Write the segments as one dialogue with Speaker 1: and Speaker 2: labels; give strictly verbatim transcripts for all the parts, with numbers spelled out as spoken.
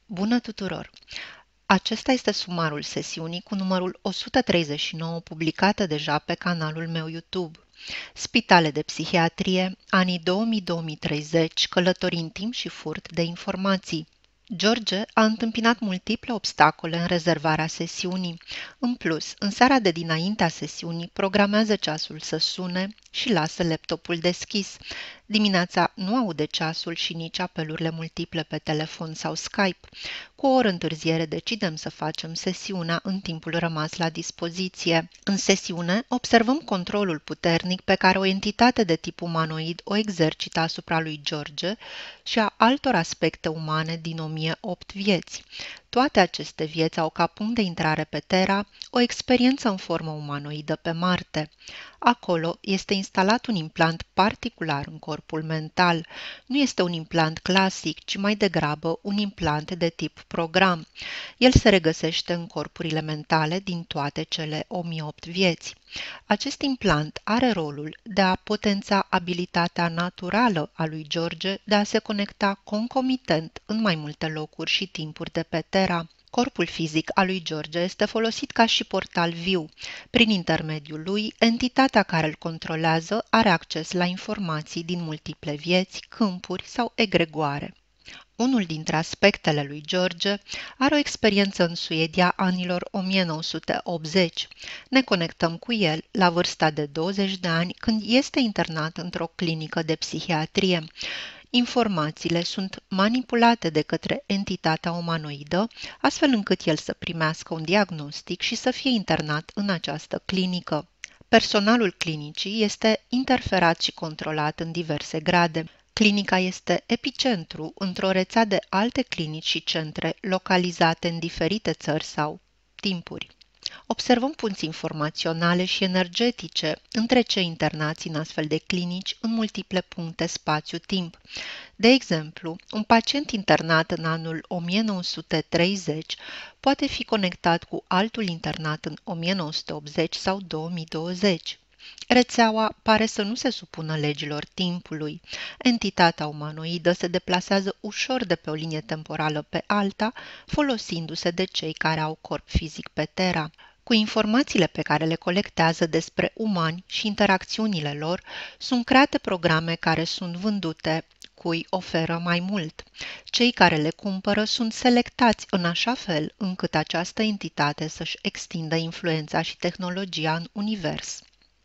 Speaker 1: Bună tuturor! Acesta este sumarul sesiunii cu numărul o sută treizeci și nouă publicată deja pe canalul meu YouTube. Spitale de psihiatrie, anii două mii - două mii treizeci, călătorii în timp și furt de informații. George a întâmpinat multiple obstacole în rezervarea sesiunii. În plus, în seara de dinaintea sesiunii, programează ceasul să sune și lasă laptopul deschis. Dimineața nu aude ceasul și nici apelurile multiple pe telefon sau Skype. Cu o oră întârziere decidem să facem sesiunea în timpul rămas la dispoziție. În sesiune observăm controlul puternic pe care o entitate de tip umanoid o exercită asupra lui George și a altor aspecte umane din o mie opt vieți. Toate aceste vieți au ca punct de intrare pe Terra o experiență în formă umanoidă pe Marte. Acolo este instalat un implant particular în corpul mental. Nu este un implant clasic, ci mai degrabă un implant de tip program. El se regăsește în corpurile mentale din toate cele o mie opt vieți. Acest implant are rolul de a potența abilitatea naturală a lui George de a se conecta concomitent în mai multe locuri și timpuri de pe Terra. Corpul fizic al lui George este folosit ca și portal viu. Prin intermediul lui, entitatea care îl controlează are acces la informații din multiple vieți, câmpuri sau egregoare. Unul dintre aspectele lui George are o experiență în Suedia anilor o mie nouă sute optzeci. Ne conectăm cu el la vârsta de douăzeci de ani când este internat într-o clinică de psihiatrie. Informațiile sunt manipulate de către entitatea umanoidă, astfel încât el să primească un diagnostic și să fie internat în această clinică. Personalul clinicii este interferat și controlat în diverse grade. Clinica este epicentru într-o rețea de alte clinici și centre localizate în diferite țări sau timpuri. Observăm punți informaționale și energetice între cei internați în astfel de clinici în multiple puncte spațiu-timp. De exemplu, un pacient internat în anul o mie nouă sute treizeci poate fi conectat cu altul internat în o mie nouă sute optzeci sau două mii douăzeci. Rețeaua pare să nu se supună legilor timpului. Entitatea umanoidă se deplasează ușor de pe o linie temporală pe alta, folosindu-se de cei care au corp fizic pe Terra. Cu informațiile pe care le colectează despre umani și interacțiunile lor, sunt create programe care sunt vândute cui oferă mai mult. Cei care le cumpără sunt selectați în așa fel încât această entitate să-și extindă influența și tehnologia în univers.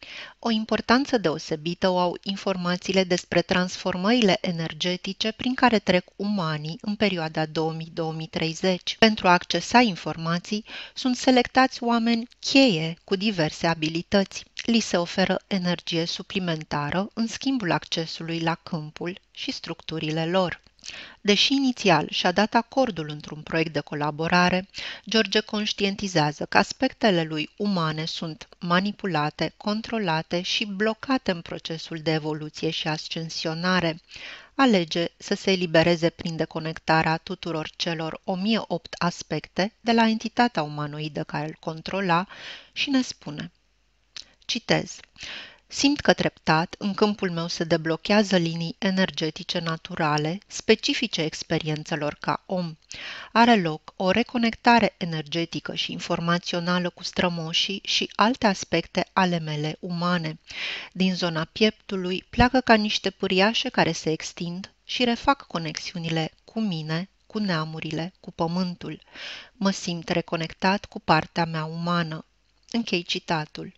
Speaker 1: O importanță deosebită o au informațiile despre transformările energetice prin care trec umanii în perioada două mii - două mii treizeci. Pentru a accesa informații, sunt selectați oameni cheie cu diverse abilități. Li se oferă energie suplimentară în schimbul accesului la câmpul și structurile lor. Deși inițial și-a dat acordul într-un proiect de colaborare, George conștientizează că aspectele lui umane sunt manipulate, controlate și blocate în procesul de evoluție și ascensionare. Alege să se elibereze prin deconectarea tuturor celor o mie opt aspecte de la entitatea umanoidă care îl controla și ne spune. Citez. Simt că treptat, în câmpul meu se deblochează linii energetice naturale, specifice experiențelor ca om. Are loc o reconectare energetică și informațională cu strămoșii și alte aspecte ale mele umane. Din zona pieptului pleacă ca niște pâriașe care se extind și refac conexiunile cu mine, cu neamurile, cu pământul. Mă simt reconectat cu partea mea umană. Închei citatul.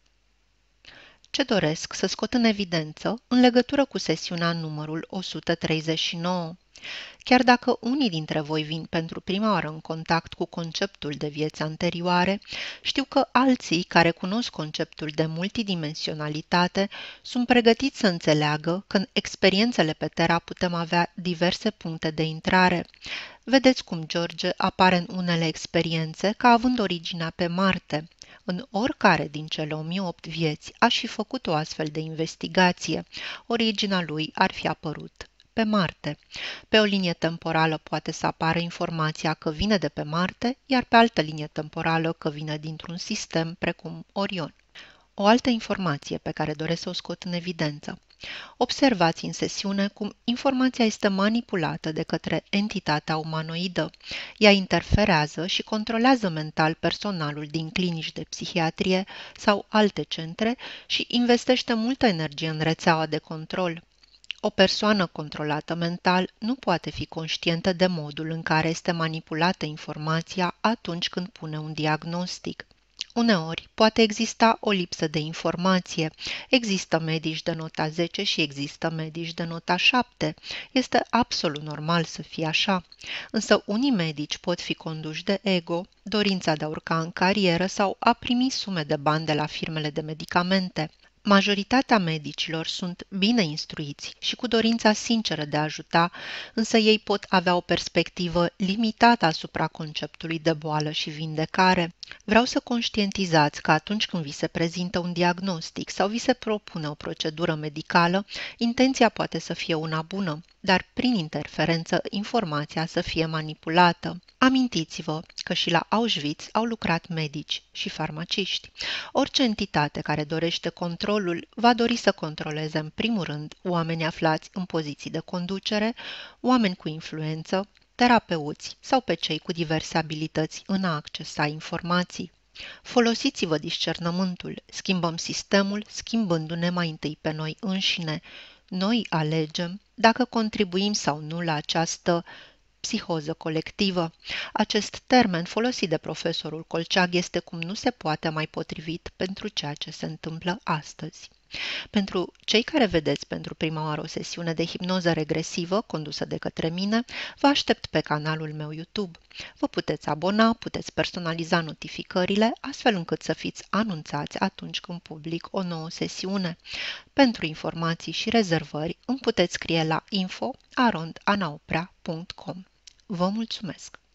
Speaker 1: Ce doresc să scot în evidență în legătură cu sesiunea numărul o sută treizeci și nouă. Chiar dacă unii dintre voi vin pentru prima oară în contact cu conceptul de vieți anterioare, știu că alții care cunosc conceptul de multidimensionalitate sunt pregătiți să înțeleagă că în experiențele pe Terra putem avea diverse puncte de intrare. Vedeți cum George apare în unele experiențe ca având originea pe Marte. În oricare din cele o mie opt vieți aș fi făcut o astfel de investigație, originea lui ar fi apărut pe Marte. Pe o linie temporală poate să apară informația că vine de pe Marte, iar pe altă linie temporală că vine dintr-un sistem precum Orion. O altă informație pe care doresc să o scot în evidență. Observați în sesiune cum informația este manipulată de către entitatea umanoidă. Ea interferează și controlează mental personalul din clinici de psihiatrie sau alte centre și investește multă energie în rețeaua de control. O persoană controlată mental nu poate fi conștientă de modul în care este manipulată informația atunci când pune un diagnostic. Uneori, poate exista o lipsă de informație. Există medici de nota zece și există medici de nota șapte. Este absolut normal să fie așa. Însă unii medici pot fi conduși de ego, dorința de a urca în carieră sau a primi sume de bani de la firmele de medicamente. Majoritatea medicilor sunt bine instruiți și cu dorința sinceră de a ajuta, însă ei pot avea o perspectivă limitată asupra conceptului de boală și vindecare. Vreau să conștientizați că atunci când vi se prezintă un diagnostic sau vi se propune o procedură medicală, intenția poate să fie una bună, dar prin interferență informația să fie manipulată. Amintiți-vă că și la Auschwitz au lucrat medici și farmaciști. Orice entitate care dorește controlul va dori să controleze în primul rând oameni aflați în poziții de conducere, oameni cu influență, terapeuți sau pe cei cu diverse abilități în a accesa informații. Folosiți-vă discernământul, schimbăm sistemul schimbându-ne mai întâi pe noi înșine. Noi alegem dacă contribuim sau nu la această psihoză colectivă. Acest termen folosit de profesorul Colceag este cum nu se poate mai potrivit pentru ceea ce se întâmplă astăzi. Pentru cei care vedeți pentru prima oară o sesiune de hipnoză regresivă condusă de către mine, vă aștept pe canalul meu YouTube. Vă puteți abona, puteți personaliza notificările, astfel încât să fiți anunțați atunci când public o nouă sesiune. Pentru informații și rezervări îmi puteți scrie la info arond anaoprea punct com. Vă mulțumesc!